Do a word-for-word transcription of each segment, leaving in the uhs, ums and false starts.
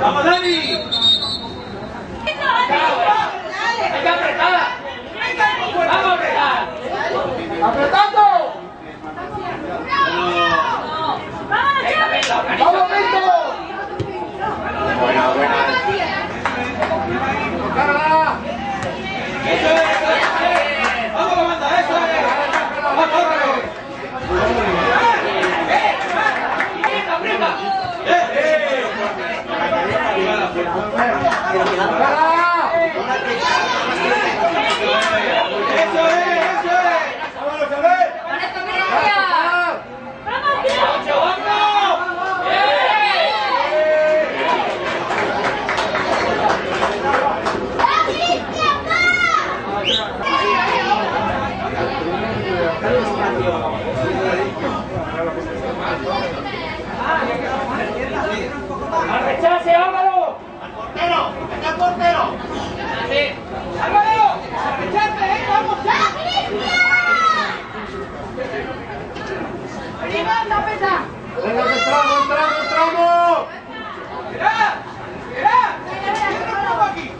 ¡Vamos, Dani! ¡Venga, apretada! ¡Vamos a apretar! ¡Apretando! ¡Vamos, Víctor! Buena, buena. ¡Cárgala! ¡Eso es! ¡Eso es! ¡Vamos, comanda! ¡Eso es! ¡Vamos, córrelo! ¡Eh! ¡Aprieta, aprieta! ¡Eh! ¡Eh! ¡Eso es! ¡Eso es! ¡Vámonos a ver! ¡Vamos, tío! ¡Al rechace, Álvaro! ¡Al portero! ¡Venga, al portero! ¡Sí! ¡Álvaro! ¡Al rechace, eh! ¡Vamos ya! ¡Arriba, la pesa! ¡Venga, que entramos, entramos, entramos! ¡Mirad! ¡Mirad! ¿Quién nos pongo aquí?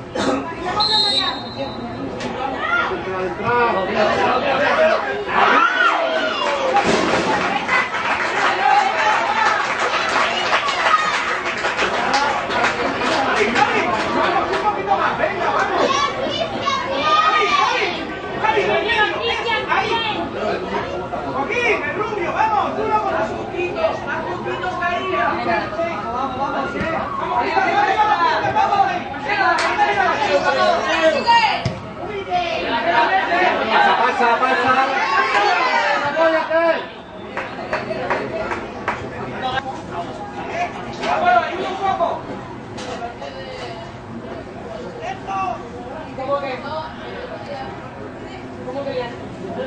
¡Joaquín, el rubio, vamos! ¡Tú no con los juntitos! ¡Más juntitos que ahí! ¡Vamos, vamos, vamos! ¡Vamos, arriba, arriba, arriba! ¡Vamos ahí! ¡Pasa, pasa, pasa! ¡Apóyate! ¡Vamos, ayuda un poco! ¿Cómo que? ¿Cómo que ya?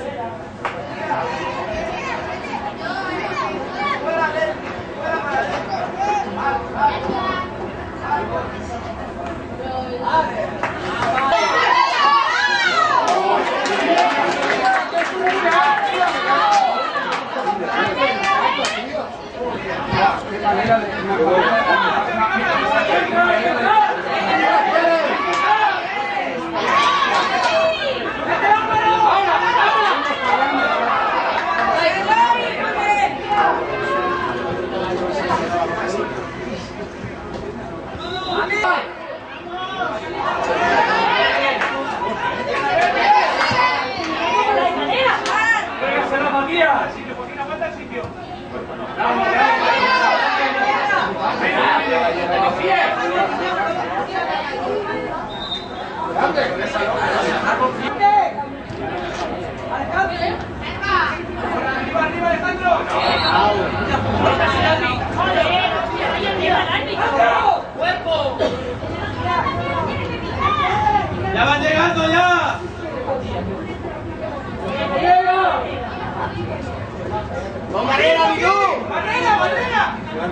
¡Ya van llegando ya! ¡Con Barrera, Bidú! ¡Barrera, Barrera!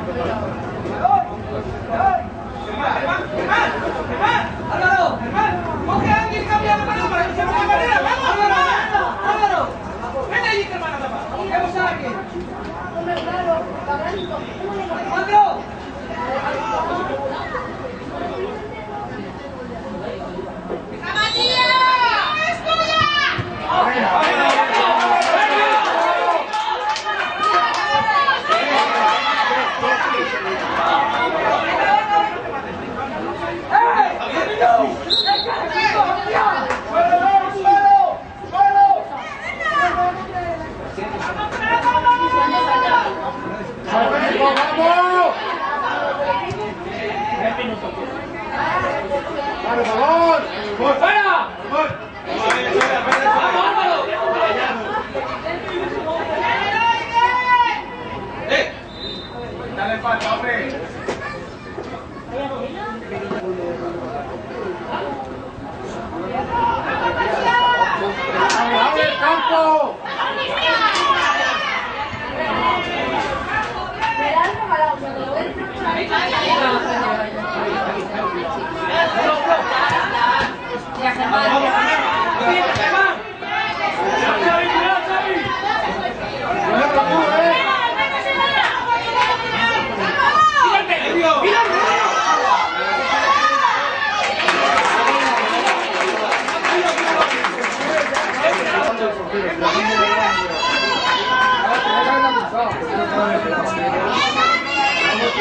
¡Germán, Germán! ¡Germán! ¡Álvaro! ¡Germán! ¡Coge a alguien y cambia la mano para que se ponga Barrera! ¡Vamos, Germán! ¡Álvaro! ¡Vete allí, Germán, a tapar! ¡Cogemos a alguien! ¡Alejandro! ¡Por favor! ¡Por fuera! ¡Vamos, Álvaro! ¡Eh! ¡Dale falta, hombre! ¡Abre el campo! Ya, Germán.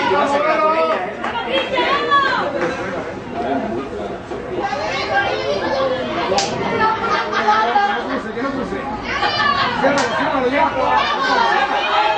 encima se queda con ella, ¿eh? Que no cruce. Cierra, cierra, ya.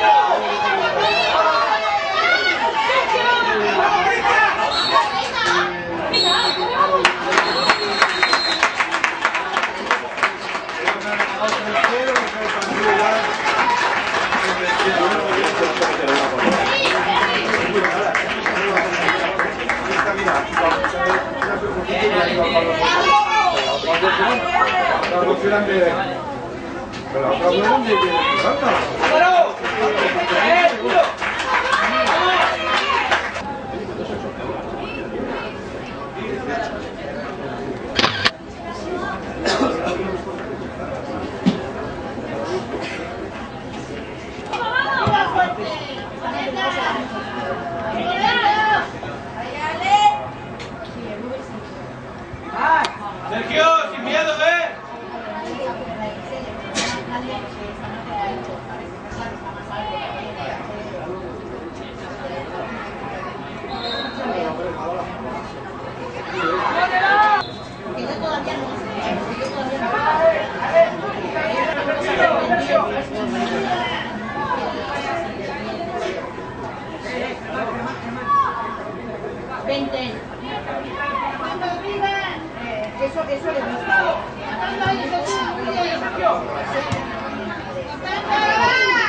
La dos eran de... Pero la otra eran de... ¡Álvaro! ¡Eh, culo! Sergio, sin miedo, ¿eh? veinte. Eso, eso le gusta.